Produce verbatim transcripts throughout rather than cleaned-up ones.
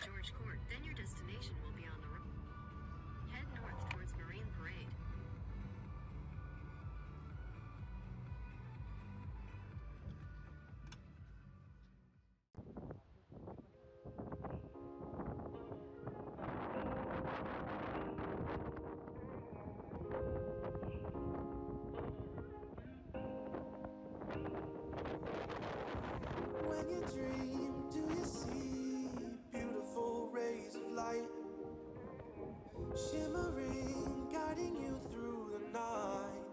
George Court, then your destination will be on the road. Head north towards Marine Parade. When you dream, do you see beautiful rays of light shimmering, guiding you through the night?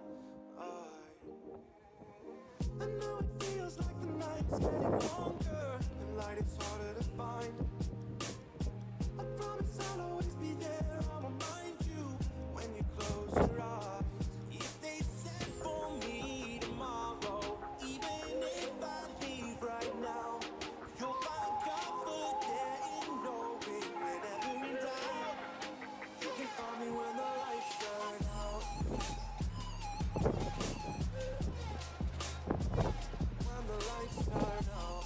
I, I know it feels like the night's getting longer and light is harder to find. I promise I'll always be there, I'll remind you when you close your eyes. If they said for me tomorrow, even if I leave right now, you'll find comfort there in knowing whenever in doubt, you can find me when the lights turn out. When the lights turn out.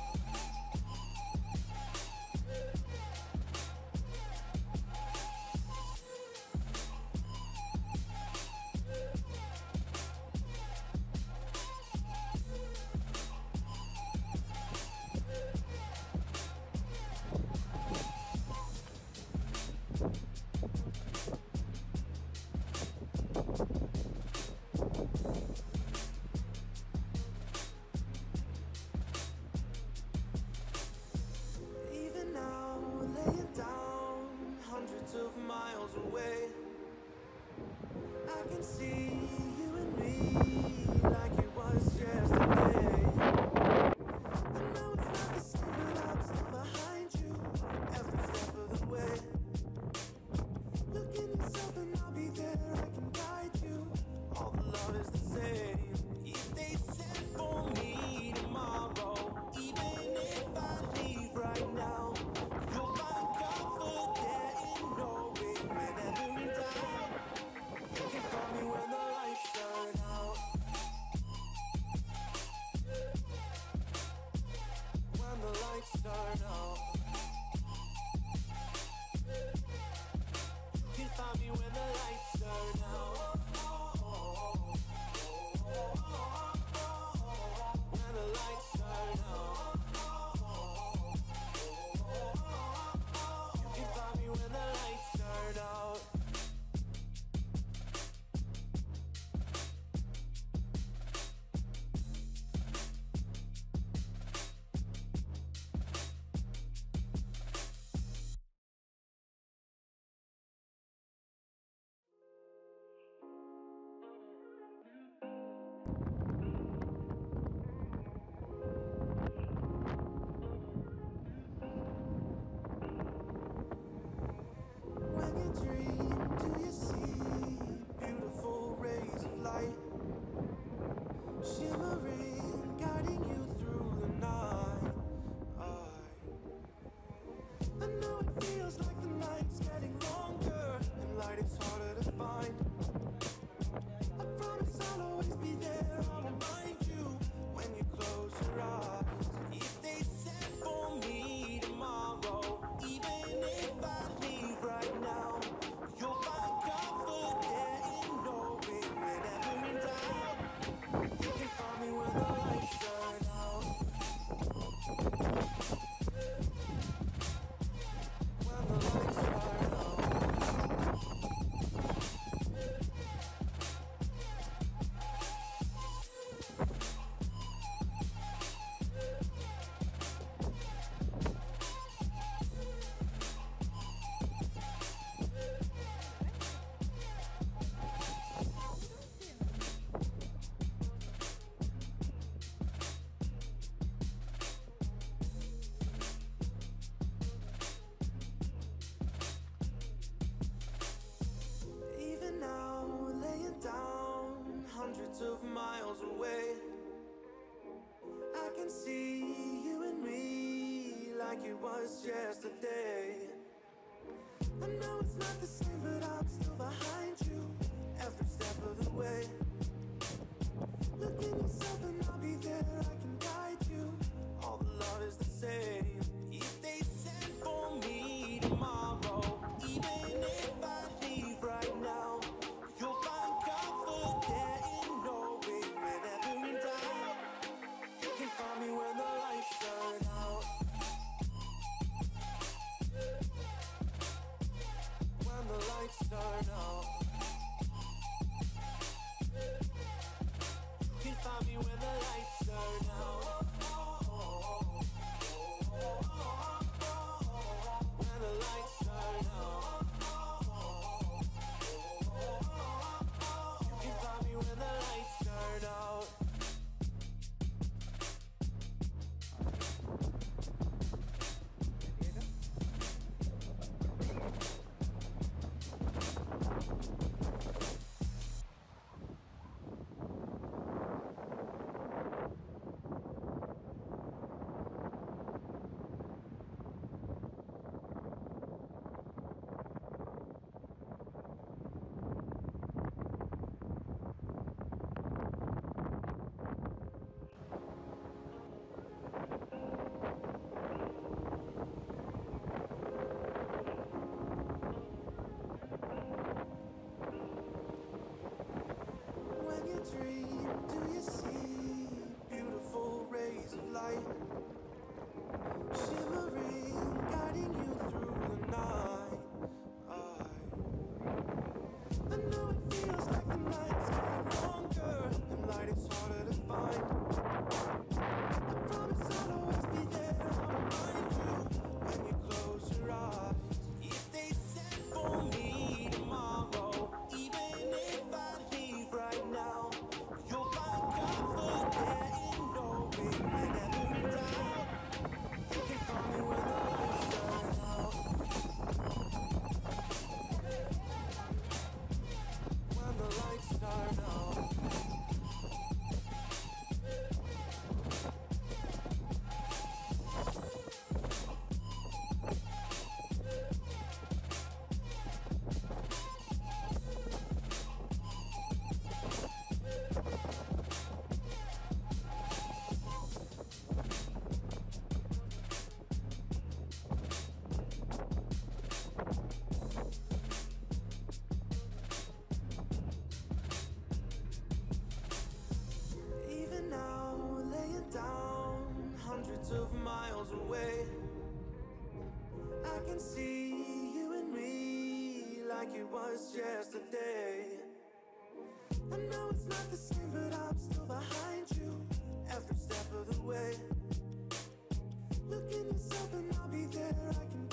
Even now, laying down hundreds of miles away, I can see you and me like it was yesterday. I know it's not the same, but I'm still behind you every step of the way. Look in yourself and I'll be there, I can guide you. All the love is the same. If they said for me tomorrow, even if I leave right now, you'll find comfort there in knowing whenever in doubt, you can find me when the lights turn out. When the lights turn out. You can find me when the lights turn out. When the lights turn out. You can find me when the lights turn out. When you dream, do you see beautiful rays of light shimmering, guiding you through the night? I, I know it feels like the night's getting longer and light is harder to find. I promise I'll always be there, I'll remind you when you close your eyes. If they said for me tomorrow, even if I leave right now, you'll find comfort there in knowing whenever in doubt, you can find me when the lights turn out. When the lights turn out. Even now, laying down hundreds of miles away, I can see you and me like it was yesterday. I know it's not the same, but I'm still behind you every step of the way. Look in yourself and I'll be there, I can guide you. All the love is the same. If they said for me can see you and me like it was yesterday. I know it's not the same, but I'm still behind you every step of the way. Look in yourself and I'll be there. I can